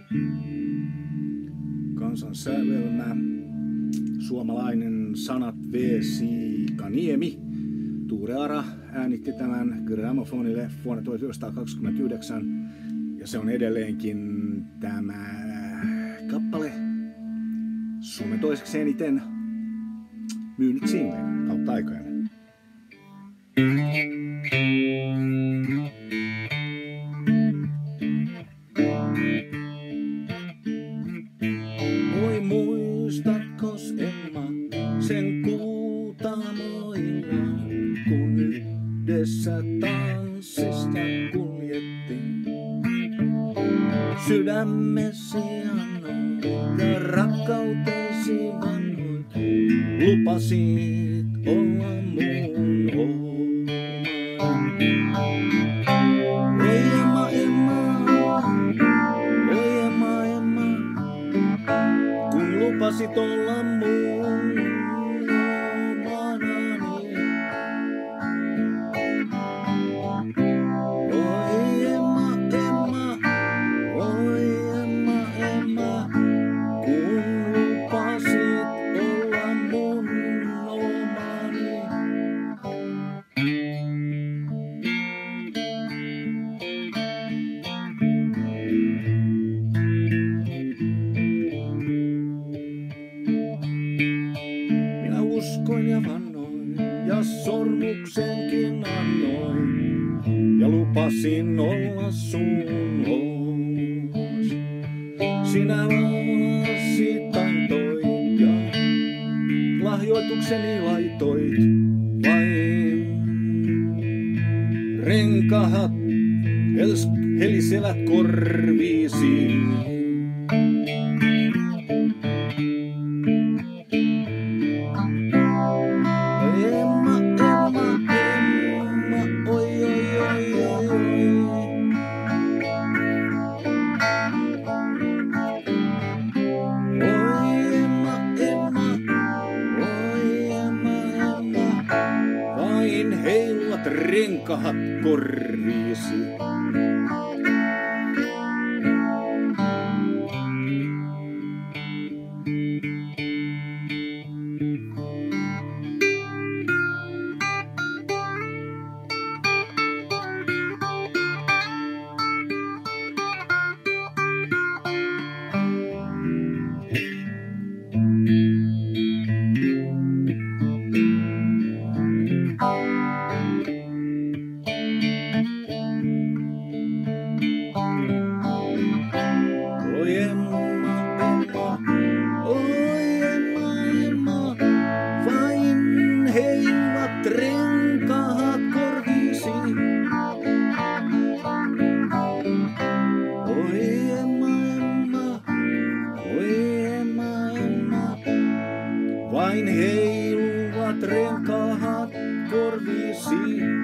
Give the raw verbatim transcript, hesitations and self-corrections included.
Kansan sävelmä, suomalainen sanat V. Siikaniemi. Tuure Ara äänitti tämän grammofonille vuonna tuhatyhdeksänsataakaksikymmentäyhdeksän ja se on edelleenkin tämä kappale Suomen toiseksi eniten myynyt single kautta aikojen. Voi muistatkos Emma sen kuutamoilla, kun yhdessä tanssista kuljettiin. Sydämesi annoit ja rakkautesi vannoit, lupasit olla mun oma. Oi Emma, Emma, oi Emma, Emma, kun lupasit olla mun omanani. Oi Emma, Emma, oi Emma, Emma, kun lupasit olla mun omani. Minä uskoin ja vannoin ja sormuksenkin annoin ja lupasin olla sun hoos. Sinä lasit antoit ja lahjoitukseni laitoit, vain renkahat helisevät korviisi. Emma, Emma, Emma, oi, oi, oi, oi, oi. Oi Emma, Emma, oi Emma, Emma, vain heiluvat renkahat korviisi. Oi Emma, Emma, oi Emma, Emma, vain heiluvat renkaat korviisi. Oi Emma, Emma, oi Emma, Emma, vain heiluvat renkaat korviisi.